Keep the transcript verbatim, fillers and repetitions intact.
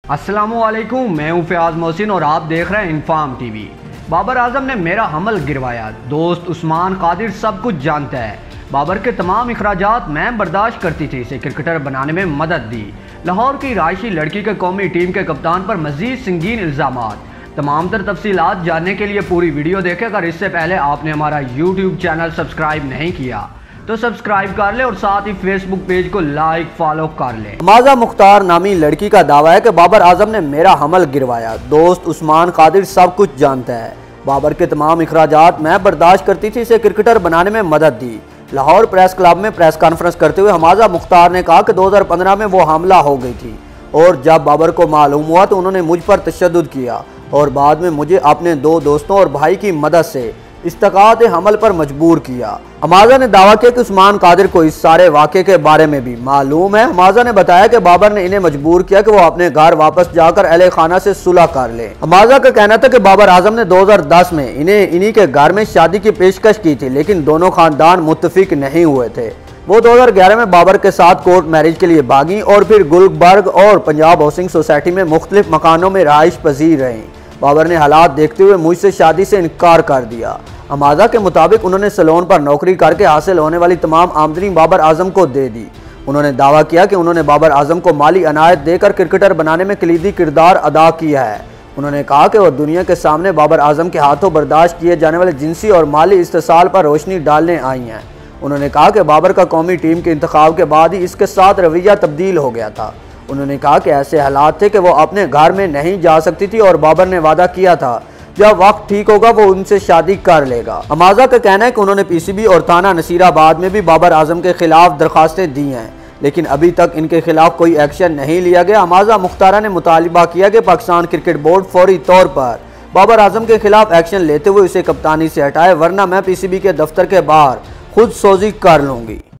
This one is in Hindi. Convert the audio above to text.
अस्सलामुअलैकुम, मैं हूं फयाज मोहसिन और आप देख रहे हैं इन्फॉर्म टीवी। बाबर आजम ने मेरा हमल गिरवाया, दोस्त उस्मान कादिर सब कुछ जानता है। बाबर के तमाम अखराजात मैं बर्दाश्त करती थी, इसे क्रिकेटर बनाने में मदद दी। लाहौर की रायशी लड़की के कौमी टीम के कप्तान पर मजीद संगीन इल्ज़ामात। तमाम तर तफसीलात जानने के लिए पूरी वीडियो देखें। अगर इससे पहले आपने हमारा यूट्यूब चैनल सब्सक्राइब नहीं किया तो सब्सक्राइब कर ले और साथ ही फेसबुक पेज को लाइक फॉलो कर ले। माजा मुख्तार नामी लड़की का दावा है कि बाबर आजम ने मेरा हमल गिरवाया, दोस्त उस्मान कादिर सब कुछ जानता है। बाबर के तमाम अखराजात मैं बर्दाश्त करती थी, इसे क्रिकेटर बनाने में मदद दी। लाहौर प्रेस क्लब में प्रेस कॉन्फ्रेंस करते हुए हमाजा मुख्तार ने कहा कि दो हज़ार पंद्रह में वो हमला हो गई थी और जब बाबर को मालूम हुआ तो उन्होंने मुझ पर तशद्दुद किया और बाद में मुझे अपने दो दोस्तों और भाई की मदद से इस्तकात हमल पर मजबूर किया। हमाजा ने दावा किया कि उस्मान कादिर को इस सारे वाक़े के बारे में भी मालूम है। हमाजा ने बताया कि बाबर ने इन्हें मजबूर किया कि वो अपने घर वापस जाकर अहले खाना से सुलह कर ले। हमाजा का कहना था कि बाबर आजम ने दो हज़ार दस में इन्हें इन्हीं के घर में शादी की पेशकश की थी, लेकिन दोनों खानदान मुत्तफिक नहीं हुए थे। वो दो हज़ार ग्यारह में बाबर के साथ कोर्ट मैरिज के लिए भागी और फिर गुलबर्ग और पंजाब हाउसिंग सोसाइटी में मुख्तलिफ मकानों में रहाइश पजीर रहीं। बाबर ने हालात देखते हुए मुझसे शादी से इनकार कर दिया। हमाजा के मुताबिक उन्होंने सैलून पर नौकरी करके हासिल होने वाली तमाम आमदनी बाबर आजम को दे दी। उन्होंने दावा किया कि उन्होंने बाबर आजम को माली अनायत देकर क्रिकेटर बनाने में कलीदी किरदार अदा किया है। उन्होंने कहा कि वह दुनिया के सामने बाबर आजम के हाथों बर्दाश्त किए जाने वाले जिनसी और माली इस्तेसाल पर रोशनी डालने आई हैं। उन्होंने कहा कि बाबर का कौमी टीम के इंतखाब के बाद ही इसके साथ रवैया तब्दील हो गया था। उन्होंने कहा कि ऐसे हालात थे कि वो अपने घर में नहीं जा सकती थी और बाबर ने वादा किया था जब वक्त ठीक होगा वो उनसे शादी कर लेगा। हमाजा का कहना है कि उन्होंने पीसीबी और थाना नसीराबाद में भी बाबर आजम के खिलाफ दरखास्तें दी हैं, लेकिन अभी तक इनके खिलाफ कोई एक्शन नहीं लिया गया। हमाजा मुख्तारा ने मुतालिबा किया कि पाकिस्तान क्रिकेट बोर्ड फौरी तौर पर बाबर आजम के खिलाफ एक्शन लेते हुए उसे कप्तानी से हटाए, वरना मैं पीसीबी के दफ्तर के बाहर खुद सोजी कर लूंगी।